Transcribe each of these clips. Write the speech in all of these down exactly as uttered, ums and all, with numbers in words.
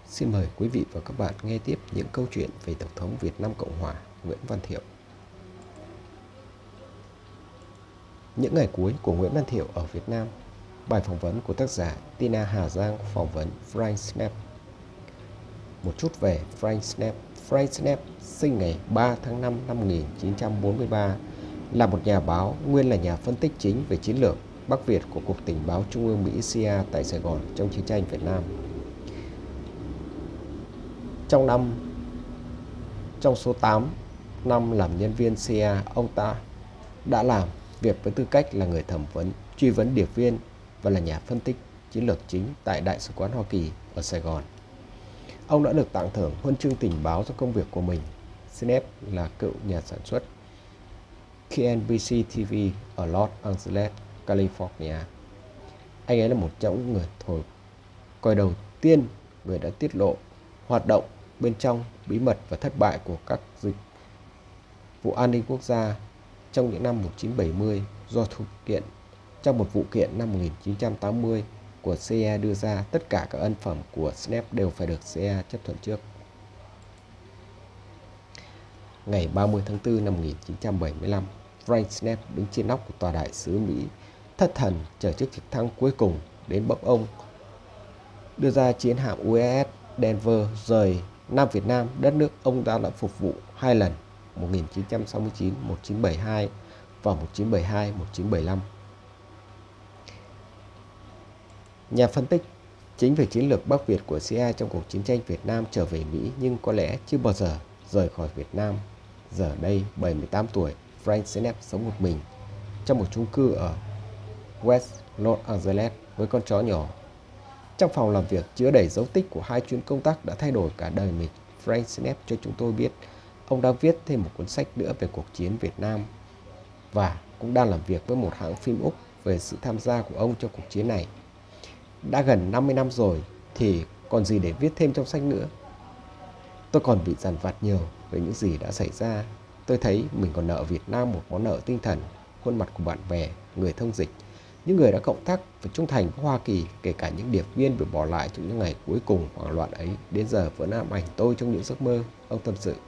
Xin mời quý vị và các bạn nghe tiếp những câu chuyện về Tổng thống Việt Nam Cộng Hòa Nguyễn Văn Thiệu. Những ngày cuối của Nguyễn Văn Thiệu ở Việt Nam. Bài phỏng vấn của tác giả Tina Hà Giang phỏng vấn Frank Snap. Một chút về Frank Snap. Frank Snap sinh ngày ba tháng năm năm một nghìn chín trăm bốn mươi ba, là một nhà báo, nguyên là nhà phân tích chính về chiến lược Bắc Việt của Cục Tình báo Trung ương Mỹ C I A tại Sài Gòn trong chiến tranh Việt Nam. Trong năm trong số tám năm làm nhân viên C I A, ông ta đã làm việc với tư cách là người thẩm vấn, truy vấn điệp viên và là nhà phân tích chiến lược chính tại Đại sứ quán Hoa Kỳ ở Sài Gòn. Ông đã được tặng thưởng huân chương tình báo cho công việc của mình. Snap là cựu nhà sản xuất K N B C T V ở Los Angeles, California. Anh ấy là một trong những người thổi còi đầu tiên, người đã tiết lộ hoạt động bên trong bí mật và thất bại của các dịch vụ an ninh quốc gia trong những năm một nghìn chín trăm bảy mươi do thuộc kiện trong một vụ kiện năm một nghìn chín trăm tám mươi của C I A đưa ra. Tất cả các ân phẩm của Snap đều phải được C I A chấp thuận trước. Ngày ba mươi tháng tư năm một nghìn chín trăm bảy mươi lăm, Frank Snap đứng trên nóc của tòa đại sứ Mỹ, thất thần chờ chiếc trực thăng cuối cùng đến bốc ông đưa ra chiến hạm U S S Denver rời Nam Việt Nam, đất nước ông ta đã phục vụ hai lần, một nghìn chín trăm sáu mươi chín, một nghìn chín trăm bảy mươi hai và một nghìn chín trăm bảy mươi hai, một nghìn chín trăm bảy mươi lăm. Nhà phân tích chính về chiến lược Bắc Việt của C I A trong cuộc chiến tranh Việt Nam trở về Mỹ nhưng có lẽ chưa bao giờ rời khỏi Việt Nam. Giờ đây, bảy mươi tám tuổi, Frank Snap sống một mình trong một chung cư ở West Los Angeles với con chó nhỏ. Trong phòng làm việc chứa đầy dấu tích của hai chuyến công tác đã thay đổi cả đời mình, Frank Snap cho chúng tôi biết ông đang viết thêm một cuốn sách nữa về cuộc chiến Việt Nam và cũng đang làm việc với một hãng phim Úc về sự tham gia của ông trong cuộc chiến này. Đã gần năm mươi năm rồi thì còn gì để viết thêm trong sách nữa. Tôi còn bị dằn vặt nhiều về những gì đã xảy ra. Tôi thấy mình còn nợ Việt Nam một món nợ tinh thần, khuôn mặt của bạn bè, người thông dịch, những người đã cộng tác và trung thành với Hoa Kỳ, kể cả những điệp viên bị bỏ lại trong những ngày cuối cùng hoảng loạn ấy, đến giờ vẫn ám ảnh tôi trong những giấc mơ, ông tâm sự.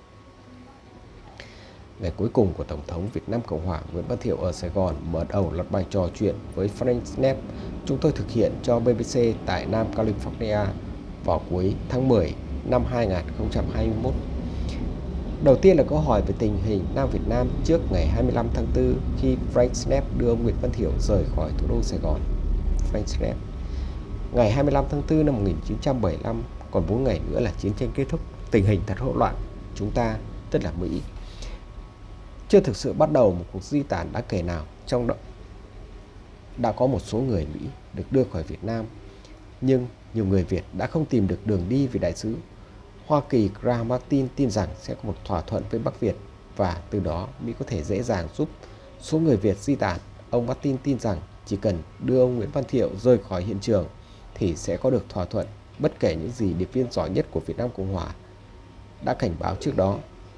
Ngày cuối cùng của Tổng thống Việt Nam Cộng hòa Nguyễn Văn Thiệu ở Sài Gòn mở đầu loạt bài trò chuyện với Frank Snap chúng tôi thực hiện cho B B C tại Nam California vào cuối tháng mười năm hai nghìn không trăm hai mươi mốt. Đầu tiên là câu hỏi về tình hình Nam Việt Nam trước ngày hai mươi lăm tháng tư khi Frank Snap đưa ông Nguyễn Văn Thiệu rời khỏi thủ đô Sài Gòn. Frank Snap: Ngày hai mươi lăm tháng tư năm một nghìn chín trăm bảy mươi lăm, còn bốn ngày nữa là chiến tranh kết thúc. Tình hình thật hỗn loạn. Chúng ta, tức là Mỹ, chưa thực sự bắt đầu một cuộc di tản đáng kể nào. Trong đó đã có một số người Mỹ được đưa khỏi Việt Nam, nhưng nhiều người Việt đã không tìm được đường đi vì đại sứ Hoa Kỳ Graham Martin tin rằng sẽ có một thỏa thuận với Bắc Việt và từ đó Mỹ có thể dễ dàng giúp số người Việt di tản. Ông Martin tin rằng chỉ cần đưa ông Nguyễn Văn Thiệu rời khỏi hiện trường thì sẽ có được thỏa thuận, bất kể những gì điệp viên giỏi nhất của Việt Nam Cộng Hòa đã cảnh báo trước đó.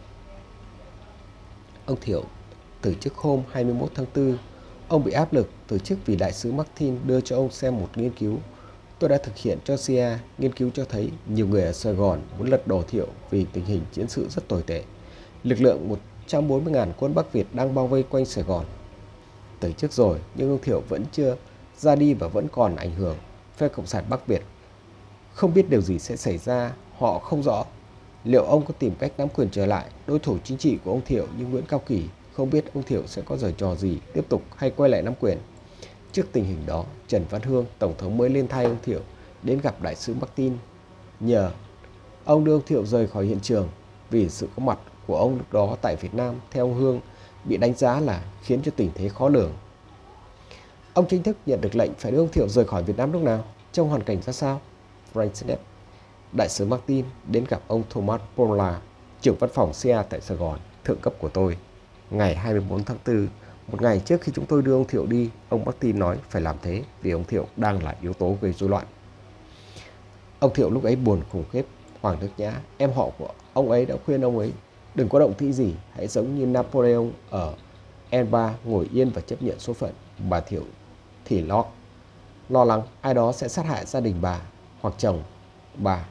Ông Thiệu từ chức hôm hai mươi mốt tháng tư. Ông bị áp lực từ chức vì đại sứ Martin đưa cho ông xem một nghiên cứu tôi đã thực hiện cho C I A. Nghiên cứu cho thấy nhiều người ở Sài Gòn muốn lật đổ Thiệu vì tình hình chiến sự rất tồi tệ. Lực lượng một trăm bốn mươi nghìn quân Bắc Việt đang bao vây quanh Sài Gòn. Từ chức rồi nhưng ông Thiệu vẫn chưa ra đi và vẫn còn ảnh hưởng phe Cộng sản Bắc Việt. Không biết điều gì sẽ xảy ra, họ không rõ liệu ông có tìm cách nắm quyền trở lại. Đối thủ chính trị của ông Thiệu như Nguyễn Cao Kỳ không biết ông Thiệu sẽ có giở trò gì, tiếp tục hay quay lại nắm quyền. Trước tình hình đó, Trần Văn Hương, Tổng thống mới lên thay ông Thiệu, đến gặp đại sứ Martin nhờ ông đưa ông Thiệu rời khỏi hiện trường vì sự có mặt của ông lúc đó tại Việt Nam, theo ông Hương, bị đánh giá là khiến cho tình thế khó lường. Ông chính thức nhận được lệnh phải đưa ông Thiệu rời khỏi Việt Nam lúc nào, trong hoàn cảnh ra sao? Frank Snap: Đại sứ Martin đến gặp ông Thomas Polla, trưởng văn phòng C I A tại Sài Gòn, thượng cấp của tôi, ngày hai mươi tư tháng tư. Một ngày trước khi chúng tôi đưa ông Thiệu đi, ông Martin nói phải làm thế vì ông Thiệu đang là yếu tố gây rối loạn. Ông Thiệu lúc ấy buồn khủng khiếp. Hoàng Đức Nhã, em họ của ông ấy, đã khuyên ông ấy đừng có động thị gì, hãy giống như Napoleon ở Elba, ngồi yên và chấp nhận số phận. Bà Thiệu thì lo lo lắng ai đó sẽ sát hại gia đình bà hoặc chồng bà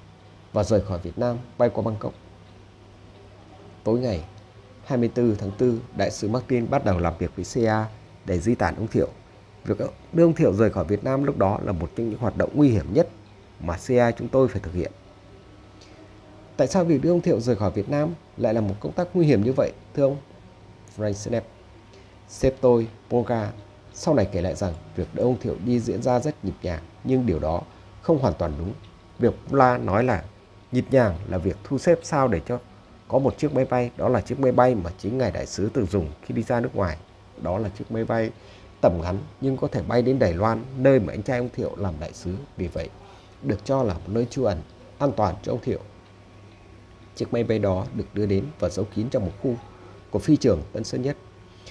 và rời khỏi Việt Nam bay qua Bangkok. Tối ngày hai mươi tư tháng tư, Đại sứ Martin bắt đầu làm việc với xê i a để di tản ông Thiệu. Việc đưa ông Thiệu rời khỏi Việt Nam lúc đó là một trong những hoạt động nguy hiểm nhất mà xê i a chúng tôi phải thực hiện. Tại sao việc đưa ông Thiệu rời khỏi Việt Nam lại là một công tác nguy hiểm như vậy, thưa ông? Frank Snap, sếp tôi, Polga, sau này kể lại rằng việc đưa ông Thiệu đi diễn ra rất nhịp nhàng, nhưng điều đó không hoàn toàn đúng. Việc Polga nói là nhịp nhàng là việc thu xếp sao để cho có một chiếc máy bay, đó là chiếc máy bay mà chính ngài đại sứ từng dùng khi đi ra nước ngoài. Đó là chiếc máy bay tầm ngắn nhưng có thể bay đến Đài Loan, nơi mà anh trai ông Thiệu làm đại sứ. Vì vậy, được cho là một nơi trú ẩn an toàn cho ông Thiệu. Chiếc máy bay đó được đưa đến và giấu kín trong một khu của phi trường Tân Sơn Nhất.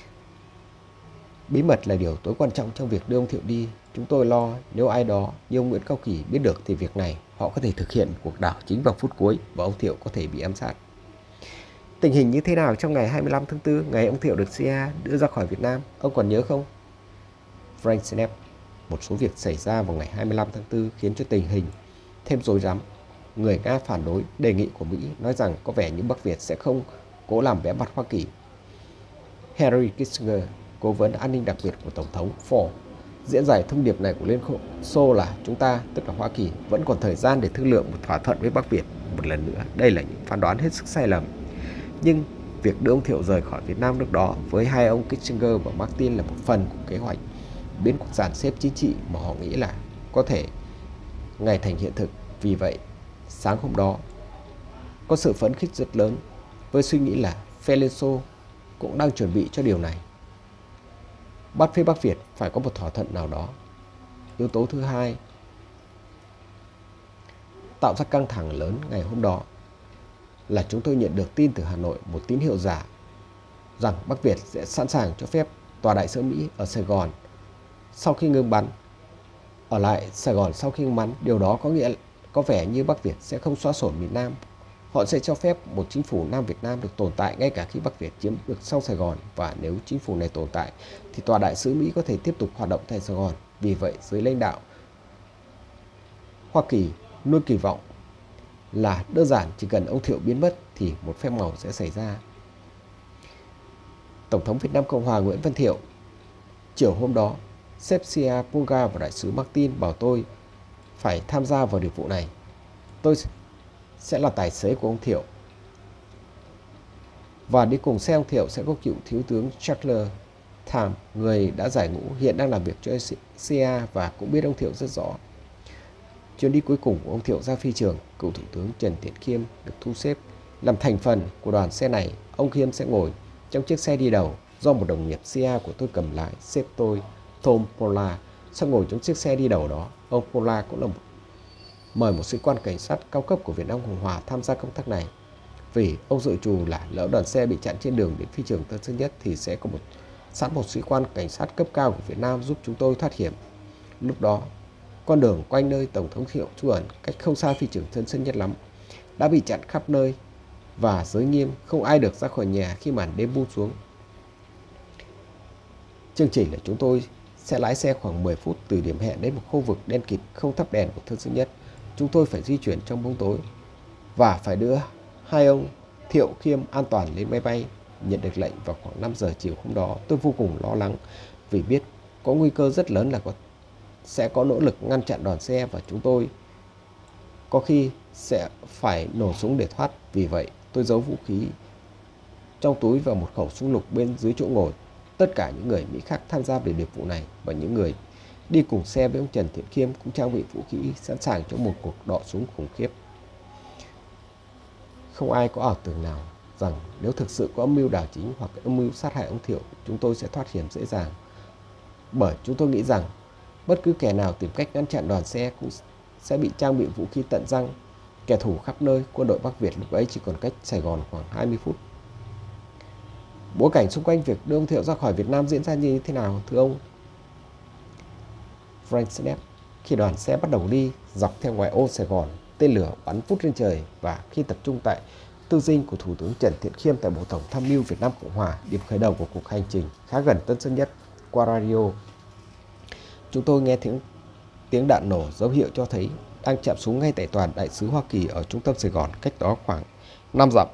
Bí mật là điều tối quan trọng trong việc đưa ông Thiệu đi. Chúng tôi lo nếu ai đó như ông Nguyễn Cao Kỳ biết được thì việc này họ có thể thực hiện cuộc đảo chính vào phút cuối và ông Thiệu có thể bị ám sát. Tình hình như thế nào trong ngày hai mươi lăm tháng tư, ngày ông Thiệu được xê i a đưa ra khỏi Việt Nam, ông còn nhớ không? Frank Snap, một số việc xảy ra vào ngày hai mươi lăm tháng tư khiến cho tình hình thêm rối rắm. Người Nga phản đối đề nghị của Mỹ, nói rằng có vẻ như Bắc Việt sẽ không cố làm vẻ mặt Hoa Kỳ. Henry Kissinger, cố vấn an ninh đặc biệt của Tổng thống Ford, diễn giải thông điệp này của Liên Xô là chúng ta, tức là Hoa Kỳ, vẫn còn thời gian để thương lượng một thỏa thuận với Bắc Việt. Một lần nữa, đây là những phán đoán hết sức sai lầm. Nhưng việc đưa ông Thiệu rời khỏi Việt Nam lúc đó với hai ông Kissinger và Martin là một phần của kế hoạch biến cuộc dàn xếp chính trị mà họ nghĩ là có thể ngày thành hiện thực. Vì vậy, sáng hôm đó có sự phấn khích rất lớn với suy nghĩ là phe Liên Xô cũng đang chuẩn bị cho điều này. Bắt phía Bắc Việt phải có một thỏa thuận nào đó. Yếu tố thứ hai tạo ra căng thẳng lớn ngày hôm đó là chúng tôi nhận được tin từ Hà Nội, một tín hiệu giả rằng Bắc Việt sẽ sẵn sàng cho phép tòa đại sứ Mỹ ở Sài Gòn sau khi ngưng bắn ở lại Sài Gòn sau khi ngưng bắn. Điều đó có nghĩa có vẻ như Bắc Việt sẽ không xóa sổ miền Nam. Họ sẽ cho phép một chính phủ Nam Việt Nam được tồn tại ngay cả khi Bắc Việt chiếm được sau Sài Gòn, và nếu chính phủ này tồn tại thì tòa đại sứ Mỹ có thể tiếp tục hoạt động tại Sài Gòn. Vì vậy, giới lãnh đạo Hoa Kỳ luôn kỳ vọng là đơn giản chỉ cần ông Thiệu biến mất thì một phép màu sẽ xảy ra. Tổng thống Việt Nam Cộng hòa Nguyễn Văn Thiệu chiều hôm đó, sếp xê i a Polga và đại sứ Martin bảo tôi phải tham gia vào điều vụ này. Tôi sẽ là tài xế của ông Thiệu, và đi cùng xe ông Thiệu sẽ có cựu thiếu tướng Charles Tham, người đã giải ngũ, hiện đang làm việc cho xê i a và cũng biết ông Thiệu rất rõ. Chuyến đi cuối cùng của ông Thiệu ra phi trường, cựu thủ tướng Trần Thiện Khiêm được thu xếp làm thành phần của đoàn xe này. Ông Khiêm sẽ ngồi trong chiếc xe đi đầu do một đồng nghiệp xê i a của tôi cầm lái. Sếp tôi, Tom Pola, sẽ ngồi trong chiếc xe đi đầu đó. Ông Pola cũng là một, mời một sĩ quan cảnh sát cao cấp của Việt Nam Cộng hòa tham gia công tác này, vì ông dự trù là lỡ đoàn xe bị chặn trên đường đến phi trường Tân Sơn Nhất thì sẽ có một sẵn một sĩ quan cảnh sát cấp cao của Việt Nam giúp chúng tôi thoát hiểm. Lúc đó, con đường quanh nơi Tổng thống Thiệu trú ẩn cách không xa phi trường Tân Sơn Nhất lắm đã bị chặn khắp nơi và giới nghiêm, không ai được ra khỏi nhà khi màn đêm buông xuống. Chương trình là chúng tôi sẽ lái xe khoảng mười phút từ điểm hẹn đến một khu vực đen kịt không thắp đèn của Tân Sơn Nhất. Chúng tôi phải di chuyển trong bóng tối và phải đưa hai ông Thiệu Khiêm an toàn lên máy bay. Nhận được lệnh vào khoảng năm giờ chiều hôm đó, tôi vô cùng lo lắng vì biết có nguy cơ rất lớn là có, sẽ có nỗ lực ngăn chặn đoàn xe và chúng tôi có khi sẽ phải nổ súng để thoát. Vì vậy, tôi giấu vũ khí trong túi và một khẩu súng lục bên dưới chỗ ngồi. Tất cả những người Mỹ khác tham gia về nghiệp vụ này và những người đi cùng xe với ông Trần Thiện Khiêm cũng trang bị vũ khí sẵn sàng cho một cuộc đọ súng khủng khiếp. Không ai có ảo tưởng nào rằng nếu thực sự có âm mưu đảo chính hoặc âm mưu sát hại ông Thiệu, chúng tôi sẽ thoát hiểm dễ dàng. Bởi chúng tôi nghĩ rằng bất cứ kẻ nào tìm cách ngăn chặn đoàn xe cũng sẽ bị trang bị vũ khí tận răng. Kẻ thù khắp nơi, quân đội Bắc Việt lúc ấy chỉ còn cách Sài Gòn khoảng hai mươi phút. Bối cảnh xung quanh việc đưa ông Thiệu ra khỏi Việt Nam diễn ra như thế nào, thưa ông? Frank Snap, khi đoàn xe bắt đầu đi dọc theo ngoại ô Sài Gòn, tên lửa bắn vút lên trời, và khi tập trung tại tư dinh của Thủ tướng Trần Thiện Khiêm tại Bộ Tổng tham mưu Việt Nam Cộng hòa, điểm khởi đầu của cuộc hành trình khá gần Tân Sơn Nhất, qua radio, chúng tôi nghe tiếng tiếng đạn nổ, dấu hiệu cho thấy đang chạm súng ngay tại tòa đại sứ Hoa Kỳ ở trung tâm Sài Gòn, cách đó khoảng năm dặm.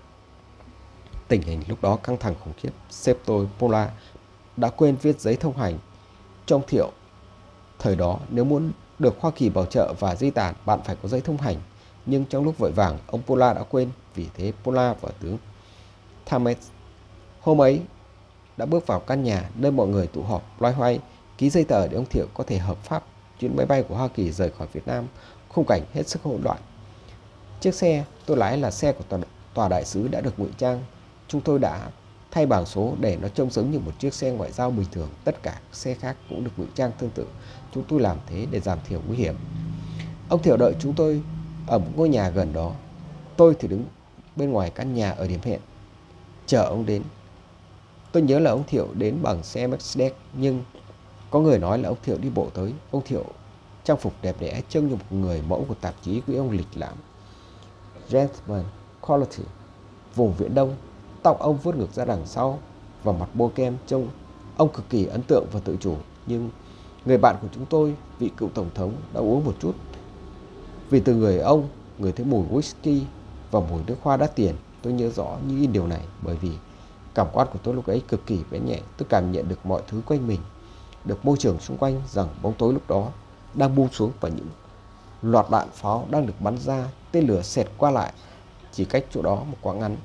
Tình hình lúc đó căng thẳng khủng khiếp. Sếp tôi, Paula, đã quên viết giấy thông hành cho ông Thiệu. Thời đó, nếu muốn được Hoa Kỳ bảo trợ và di tản, bạn phải có giấy thông hành. Nhưng trong lúc vội vàng, ông Paula đã quên. Vì thế, Paula và tướng Thames hôm ấy đã bước vào căn nhà nơi mọi người tụ họp loay hoay ký giấy tờ để ông Thiệu có thể hợp pháp chuyến máy bay của Hoa Kỳ rời khỏi Việt Nam. Khung cảnh hết sức hỗn loạn. Chiếc xe tôi lái là xe của tòa, tòa đại sứ đã được ngụy trang. Chúng tôi đã thay bảng số để nó trông giống như một chiếc xe ngoại giao bình thường. Tất cả các xe khác cũng được ngụy trang tương tự. Chúng tôi làm thế để giảm thiểu nguy hiểm. Ông Thiệu đợi chúng tôi ở một ngôi nhà gần đó. Tôi thì đứng bên ngoài căn nhà ở điểm hẹn, chờ ông đến. Tôi nhớ là ông Thiệu đến bằng xe Mercedes, nhưng có người nói là ông Thiệu đi bộ tới. Ông Thiệu trang phục đẹp đẽ, trông như một người mẫu của tạp chí quý ông lịch lãm Gentleman Quality, vùng Viễn Đông. Tóc ông vuốt ngược ra đằng sau và mặt bôi kem, trông ông cực kỳ ấn tượng và tự chủ. Nhưng người bạn của chúng tôi, vị cựu tổng thống, đã uống một chút. Vì từ người ông, người thấy mùi whisky và mùi nước hoa đắt tiền. Tôi nhớ rõ như in điều này bởi vì cảm quan của tôi lúc ấy cực kỳ bén nhạy. Tôi cảm nhận được mọi thứ quanh mình, được môi trường xung quanh, rằng bóng tối lúc đó đang buông xuống và những loạt đạn pháo đang được bắn ra. Tên lửa xẹt qua lại chỉ cách chỗ đó một quãng ngắn.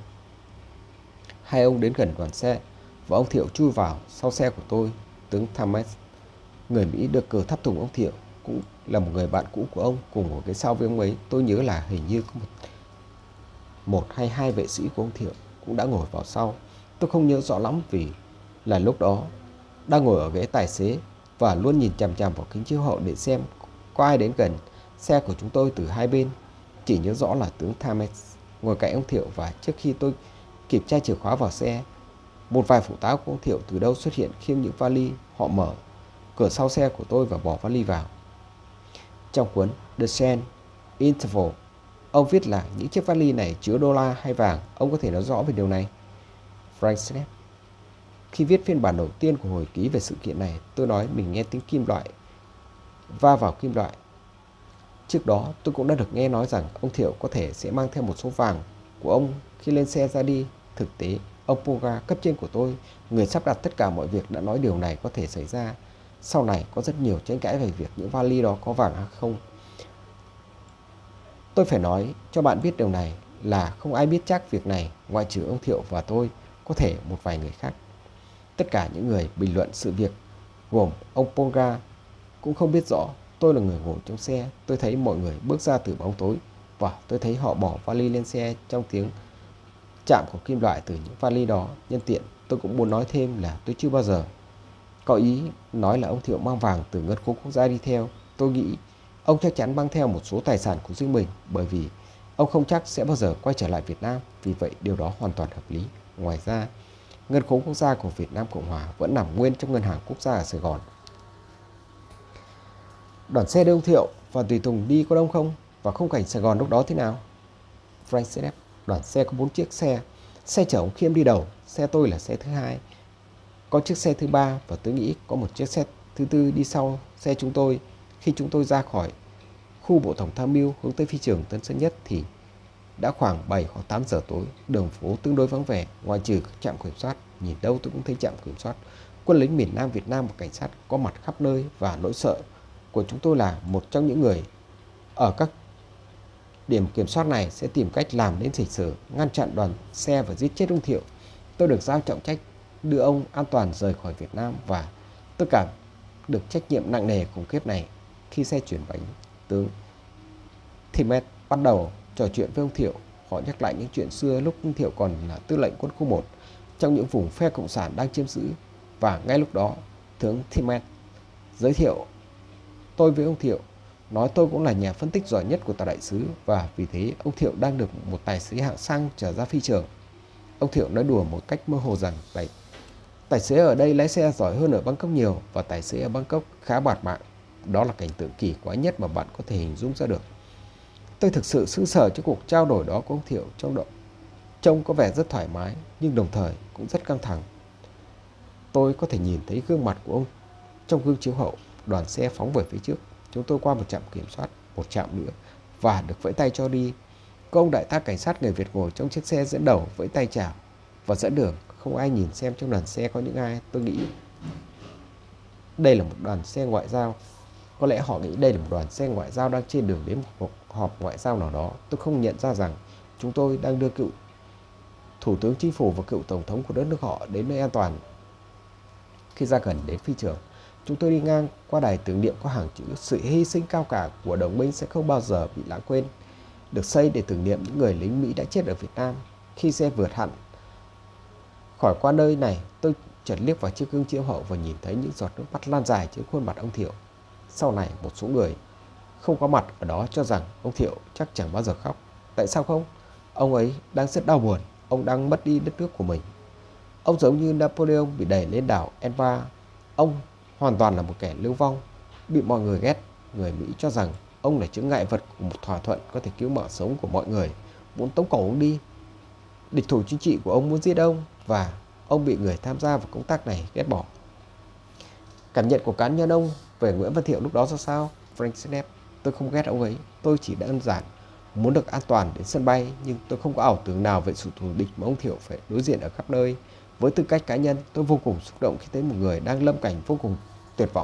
Hai ông đến gần đoàn xe và ông Thiệu chui vào sau xe của tôi. Tướng Thames, người Mỹ được cử tháp tùng ông Thiệu, cũng là một người bạn cũ của ông, cùng một cái sau với ông ấy. Tôi nhớ là hình như có một, một hay hai vệ sĩ của ông Thiệu cũng đã ngồi vào sau. Tôi không nhớ rõ lắm vì là lúc đó đang ngồi ở ghế tài xế và luôn nhìn chằm chằm vào kính chiếu hậu để xem có ai đến gần xe của chúng tôi từ hai bên. Chỉ nhớ rõ là tướng Thames ngồi cạnh ông Thiệu, và trước khi tôi kịp tra chìa khóa vào xe, một vài phụ tá của ông Thiệu từ đâu xuất hiện khiêng những vali. Họ mở cửa sau xe của tôi và bỏ vali vào. Trong cuốn The Sand Interval, ông viết là những chiếc vali này chứa đô la hay vàng. Ông có thể nói rõ về điều này? Frank Snap: Khi viết phiên bản đầu tiên của hồi ký về sự kiện này, tôi nói mình nghe tiếng kim loại va vào kim loại. Trước đó tôi cũng đã được nghe nói rằng ông Thiệu có thể sẽ mang theo một số vàng của ông khi lên xe ra đi. Thực tế, ông Poga, cấp trên của tôi, người sắp đặt tất cả mọi việc, đã nói điều này có thể xảy ra. Sau này có rất nhiều tranh cãi về việc những vali đó có vàng hay không. Tôi phải nói cho bạn biết điều này là không ai biết chắc việc này ngoại trừ ông Thiệu và tôi, có thể một vài người khác. Tất cả những người bình luận sự việc, gồm ông Poga, cũng không biết rõ. Tôi là người ngồi trong xe. Tôi thấy mọi người bước ra từ bóng tối và tôi thấy họ bỏ vali lên xe trong tiếng chạm của kim loại từ những vali đó. Nhân tiện, tôi cũng muốn nói thêm là tôi chưa bao giờ có ý nói là ông Thiệu mang vàng từ ngân khố quốc gia đi theo. Tôi nghĩ ông chắc chắn mang theo một số tài sản của riêng mình, bởi vì ông không chắc sẽ bao giờ quay trở lại Việt Nam. Vì vậy điều đó hoàn toàn hợp lý. Ngoài ra, ngân khố quốc gia của Việt Nam Cộng Hòa vẫn nằm nguyên trong ngân hàng quốc gia ở Sài Gòn. Đoàn xe đưa ông Thiệu và tùy tùng đi có đông không? Và khung cảnh Sài Gòn lúc đó thế nào? Frank Snap: Đoàn xe có bốn chiếc xe. Xe chở ông Khiêm đi đầu, xe tôi là xe thứ hai. Có chiếc xe thứ ba và tôi nghĩ có một chiếc xe thứ tư đi sau xe chúng tôi. Khi chúng tôi ra khỏi khu Bộ Tổng Tham mưu hướng tới phi trường Tân Sơn Nhất thì đã khoảng bảy hoặc tám giờ tối. Đường phố tương đối vắng vẻ, ngoại trừ các trạm kiểm soát. Nhìn đâu tôi cũng thấy trạm kiểm soát. Quân lính miền Nam Việt Nam và cảnh sát có mặt khắp nơi, và nỗi sợ của chúng tôi là một trong những người ở các điểm kiểm soát này sẽ tìm cách làm đến lịch sử, ngăn chặn đoàn xe và giết chết ông Thiệu. Tôi được giao trọng trách đưa ông an toàn rời khỏi Việt Nam, và tôi cảm được trách nhiệm nặng nề khủng khiếp này. Khi xe chuyển bánh, tướng Thames bắt đầu trò chuyện với ông Thiệu. Họ nhắc lại những chuyện xưa lúc ông Thiệu còn là tư lệnh quân khu một trong những vùng phe cộng sản đang chiếm giữ. Và ngay lúc đó, tướng Thames giới thiệu tôi với ông Thiệu, nói tôi cũng là nhà phân tích giỏi nhất của tòa đại sứ, và vì thế ông Thiệu đang được một tài xế hạng sang chở ra phi trường. Ông Thiệu nói đùa một cách mơ hồ rằng tài, tài xế ở đây lái xe giỏi hơn ở Bangkok nhiều, và tài xế ở Bangkok khá bạt mạng. Đó là cảnh tượng kỳ quái nhất mà bạn có thể hình dung ra được. Tôi thực sự sững sờ trước cuộc trao đổi đó của ông Thiệu. Trong đó trông có vẻ rất thoải mái, nhưng đồng thời cũng rất căng thẳng. Tôi có thể nhìn thấy gương mặt của ông trong gương chiếu hậu. Đoàn xe phóng về phía trước. Chúng tôi qua một trạm kiểm soát một trạm nữa và được vẫy tay cho đi. Có ông đại tá cảnh sát người Việt ngồi trong chiếc xe dẫn đầu vẫy tay chào và dẫn đường. Không ai nhìn xem trong đoàn xe có những ai. Tôi nghĩ đây là một đoàn xe ngoại giao. Có lẽ họ nghĩ đây là một đoàn xe ngoại giao đang trên đường đến một cuộc họp ngoại giao nào đó. Tôi không nhận ra rằng chúng tôi đang đưa cựu thủ tướng chính phủ và cựu tổng thống của đất nước họ đến nơi an toàn. Khi ra gần đến phi trường, chúng tôi đi ngang qua đài tưởng niệm có hàng chữ sự hy sinh cao cả của đồng minh sẽ không bao giờ bị lãng quên, được xây để tưởng niệm những người lính Mỹ đã chết ở Việt Nam. Khi xe vượt hẳn khỏi qua nơi này, tôi chợt liếc vào chiếc gương chiếu hậu và nhìn thấy những giọt nước mắt lan dài trên khuôn mặt ông Thiệu. Sau này, một số người không có mặt ở đó cho rằng ông Thiệu chắc chẳng bao giờ khóc. Tại sao không? Ông ấy đang rất đau buồn. Ông đang mất đi đất nước của mình. Ông giống như Napoleon bị đẩy lên đảo Elba. Ông hoàn toàn là một kẻ lưu vong, bị mọi người ghét. Người Mỹ cho rằng ông là chướng ngại vật của một thỏa thuận có thể cứu mạng sống của mọi người, muốn tống cổ ông đi. Địch thủ chính trị của ông muốn giết ông và ông bị người tham gia vào công tác này ghét bỏ. Cảm nhận của cá nhân ông về Nguyễn Văn Thiệu lúc đó ra sao? Frank Snap: tôi không ghét ông ấy, tôi chỉ đơn giản muốn được an toàn đến sân bay, nhưng tôi không có ảo tưởng nào về sự thù địch mà ông Thiệu phải đối diện ở khắp nơi. Với tư cách cá nhân, tôi vô cùng xúc động khi thấy một người đang lâm cảnh vô cùng tuyệt vọng.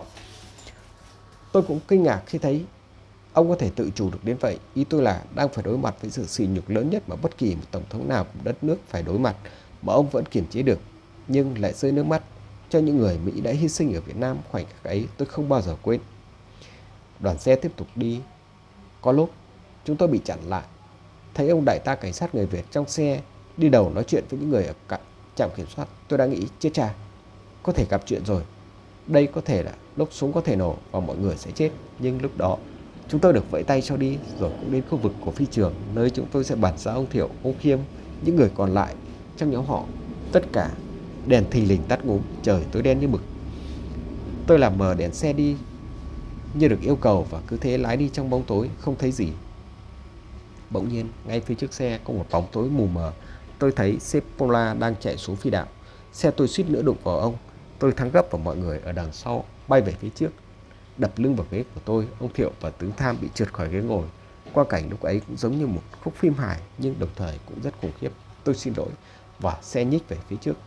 Tôi cũng kinh ngạc khi thấy ông có thể tự chủ được đến vậy. Ý tôi là đang phải đối mặt với sự sỉ nhục lớn nhất mà bất kỳ một tổng thống nào của đất nước phải đối mặt, mà ông vẫn kiềm chế được, nhưng lại rơi nước mắt cho những người Mỹ đã hy sinh ở Việt Nam. Khoảnh khắc ấy tôi không bao giờ quên. Đoàn xe tiếp tục đi. Có lúc chúng tôi bị chặn lại. Thấy ông đại tá cảnh sát người Việt trong xe đi đầu nói chuyện với những người ở cạnh trạm kiểm soát. Tôi đã nghĩ chết cha, có thể gặp chuyện rồi. Đây có thể là lúc súng có thể nổ và mọi người sẽ chết. Nhưng lúc đó chúng tôi được vẫy tay cho đi, rồi cũng đến khu vực của phi trường, nơi chúng tôi sẽ bàn giao ông Thiệu, ông Khiêm, những người còn lại trong nhóm họ. Tất cả đèn thình lình tắt ngúm, trời tối đen như mực. Tôi làm mờ đèn xe đi như được yêu cầu và cứ thế lái đi trong bóng tối, không thấy gì. Bỗng nhiên, ngay phía trước xe có một bóng tối mù mờ. Tôi thấy sếp Pola đang chạy xuống phi đạo. Xe tôi suýt nữa đụng vào ông. Tôi thắng gấp vào mọi người ở đằng sau, bay về phía trước, đập lưng vào ghế của tôi. Ông Thiệu và tướng Tham bị trượt khỏi ghế ngồi. Quang cảnh lúc ấy cũng giống như một khúc phim hài, nhưng đồng thời cũng rất khủng khiếp. Tôi xin lỗi và xe nhích về phía trước.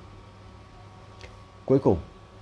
Cuối cùng,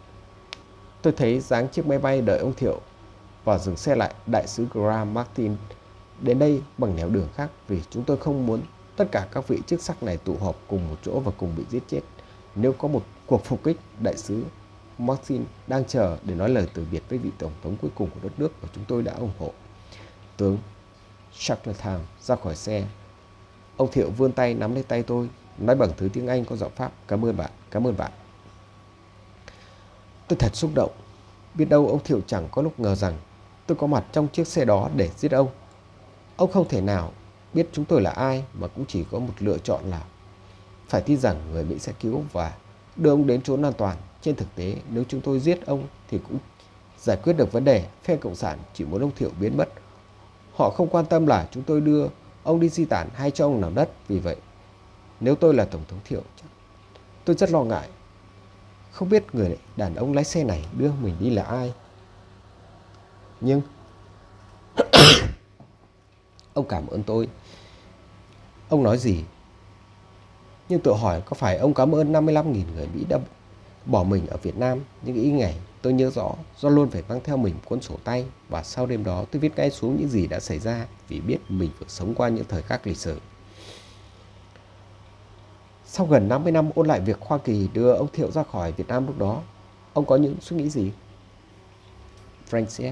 tôi thấy dáng chiếc máy bay đợi ông Thiệu và dừng xe lại. Đại sứ Graham Martin đến đây bằng nẻo đường khác, vì chúng tôi không muốn tất cả các vị chức sắc này tụ họp cùng một chỗ và cùng bị giết chết. Nếu có một cuộc phục kích, đại sứ Martin đang chờ để nói lời từ biệt với vị tổng thống cuối cùng của đất nước và chúng tôi đã ủng hộ. Tướng Shackleton ra khỏi xe. Ông Thiệu vươn tay nắm lấy tay tôi, nói bằng thứ tiếng Anh có giọng Pháp: cảm ơn bạn, cảm ơn bạn. Tôi thật xúc động. Biết đâu ông Thiệu chẳng có lúc ngờ rằng tôi có mặt trong chiếc xe đó để giết ông. Ông không thể nào biết chúng tôi là ai, mà cũng chỉ có một lựa chọn là phải tin rằng người Mỹ sẽ cứu và đưa ông đến chốn an toàn. Trên thực tế, nếu chúng tôi giết ông thì cũng giải quyết được vấn đề. Phe Cộng sản chỉ muốn ông Thiệu biến mất. Họ không quan tâm là chúng tôi đưa ông đi di tản hay cho ông nằm đất. Vì vậy, nếu tôi là Tổng thống Thiệu, tôi rất lo ngại. Không biết người đàn ông lái xe này đưa mình đi là ai. Nhưng ông cảm ơn tôi. Ông nói gì? Nhưng tự hỏi có phải ông cảm ơn năm mươi lăm nghìn người Mỹ đã bỏ mình ở Việt Nam? Những ý ngày tôi nhớ rõ do luôn phải mang theo mình cuốn sổ tay. Và sau đêm đó tôi viết ngay xuống những gì đã xảy ra, vì biết mình phải sống qua những thời khắc lịch sử. Sau gần năm mươi năm ôn lại việc Hoa Kỳ đưa ông Thiệu ra khỏi Việt Nam lúc đó, ông có những suy nghĩ gì? Frank Sepp: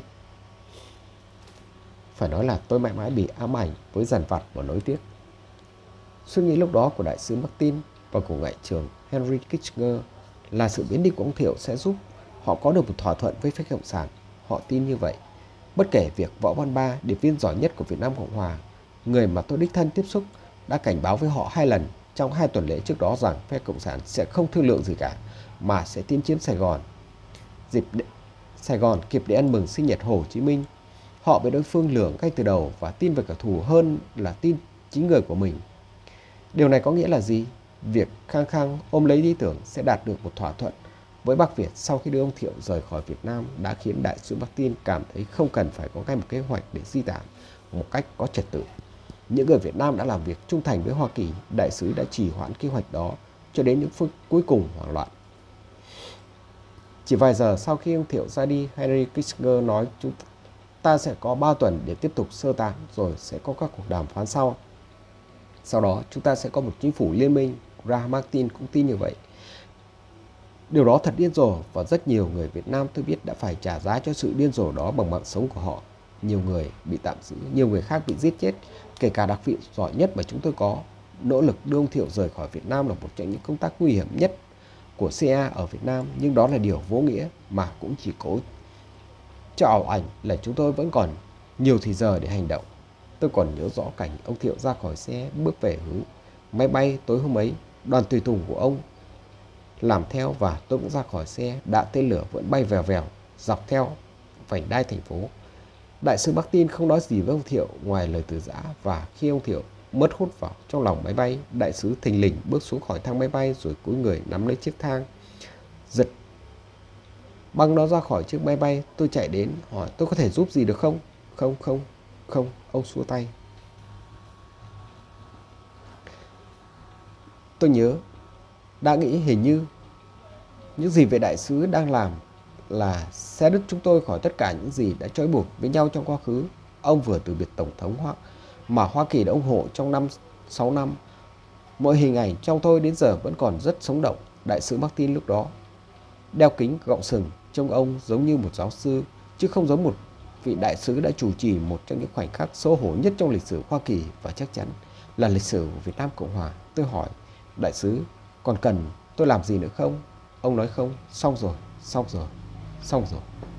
phải nói là tôi mãi mãi bị ám ảnh với dằn vặt và nối tiếc. Suy nghĩ lúc đó của đại sứ Martin và của ngoại trưởng Henry Kissinger là sự biến đi của ông Thiệu sẽ giúp họ có được một thỏa thuận với phe Cộng sản. Họ tin như vậy. Bất kể việc Võ Văn Ba, điệp viên giỏi nhất của Việt Nam Cộng Hòa, người mà tôi đích thân tiếp xúc, đã cảnh báo với họ hai lần trong hai tuần lễ trước đó rằng phe Cộng sản sẽ không thương lượng gì cả, mà sẽ tiến chiếm Sài Gòn. Dịp Sài Gòn kịp để ăn mừng sinh nhật Hồ Chí Minh, họ bị đối phương lường ngay từ đầu và tin về kẻ thù hơn là tin chính người của mình. Điều này có nghĩa là gì? Việc khăng khăng ôm lấy lý tưởng sẽ đạt được một thỏa thuận với Bắc Việt sau khi đưa ông Thiệu rời khỏi Việt Nam đã khiến đại sứ Martin cảm thấy không cần phải có ngay một kế hoạch để di tản. một cách có trật tự. Những người Việt Nam đã làm việc trung thành với Hoa Kỳ, đại sứ đã trì hoãn kế hoạch đó cho đến những phút cuối cùng hoảng loạn. Chỉ vài giờ sau khi ông Thiệu ra đi, Henry Kissinger nói chúng ta sẽ có ba tuần để tiếp tục sơ tán rồi sẽ có các cuộc đàm phán sau. Sau đó chúng ta sẽ có một chính phủ liên minh. Graham Martin cũng tin như vậy. Điều đó thật điên rồ và rất nhiều người Việt Nam tôi biết đã phải trả giá cho sự điên rồ đó bằng mạng sống của họ. Nhiều người bị tạm giữ, nhiều người khác bị giết chết, kể cả đặc vụ giỏi nhất mà chúng tôi có. Nỗ lực đưa ông Thiệu rời khỏi Việt Nam là một trong những công tác nguy hiểm nhất của xê i a ở Việt Nam, nhưng đó là điều vô nghĩa mà cũng chỉ cố cho ảo ảnh là chúng tôi vẫn còn nhiều thì giờ để hành động. Tôi còn nhớ rõ cảnh ông Thiệu ra khỏi xe bước về hướng máy bay tối hôm ấy. Đoàn tùy tùng của ông làm theo và tôi cũng ra khỏi xe. Đạn tên lửa vẫn bay vèo vèo dọc theo vành đai thành phố. Đại sứ Martin không nói gì với ông Thiệu ngoài lời từ giã, và khi ông Thiệu mất hút vào trong lòng máy bay, đại sứ thình lình bước xuống khỏi thang máy bay rồi cúi người nắm lấy chiếc thang, giật băng nó ra khỏi chiếc máy bay. Tôi chạy đến hỏi tôi có thể giúp gì được không? Không, không, không, ông xua tay. Tôi nhớ, đã nghĩ hình như những gì vị đại sứ đang làm là xé đứt chúng tôi khỏi tất cả những gì đã trói buộc với nhau trong quá khứ. Ông vừa từ biệt Tổng thống Hoa mà Hoa Kỳ đã ủng hộ trong năm sáu năm. Mọi hình ảnh trong tôi đến giờ vẫn còn rất sống động. Đại sứ Martin lúc đó đeo kính gọng sừng, trông ông giống như một giáo sư, chứ không giống một vị đại sứ đã chủ trì một trong những khoảnh khắc xấu hổ nhất trong lịch sử Hoa Kỳ và chắc chắn là lịch sử của Việt Nam Cộng Hòa. Tôi hỏi, đại sứ, còn cần tôi làm gì nữa không? Ông nói không, xong rồi, xong rồi, xong rồi.